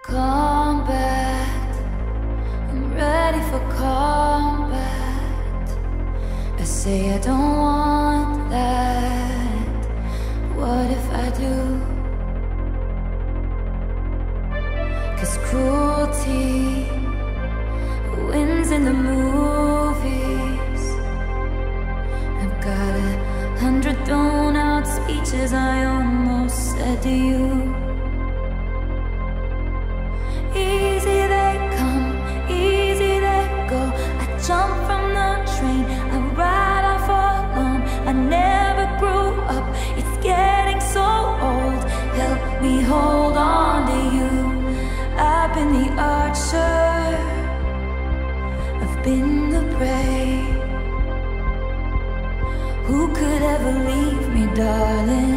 Combat, I'm ready for combat. I say I don't want that. What if I do? 'Cause cruelty wins in the movies. I've got 100 thrown out speeches I almost said to you. Easy they come, easy they go. I jump from the train, I ride off alone. I never grew up, it's getting so old. Help me hold on to you. I've been the archer, I've been the prey. Who could ever leave me, darling?